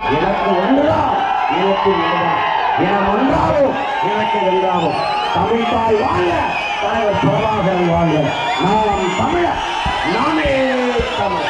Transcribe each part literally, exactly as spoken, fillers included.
எனக்கு ஒன்றுதான் எனக்கு ஒன்றுதான் என ஒன்றாகும் எனக்கு ஒன்றாகும். தமிழ் தாய் வாங்க, தலைவர் பிரபாகரன் வாங்க. நாம் தமிழர், நாமே தமிழர்.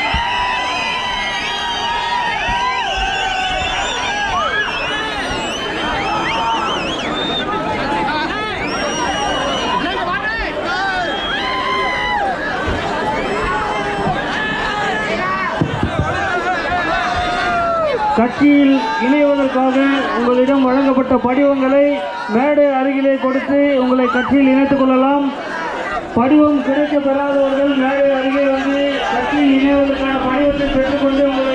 கட்சியில் இணைவதற்காக உங்களிடம் வழங்கப்பட்ட படிவங்களை மேடை அருகிலே கொடுத்து உங்களை கட்சியில் இணைத்துக் கொள்ளலாம். படிவம் கிடைக்க பெறாதவர்கள் மேடை அருகே வந்து கட்சியில் இணைவதற்கான படிவத்தை பெற்றுக்கொண்டு உங்களை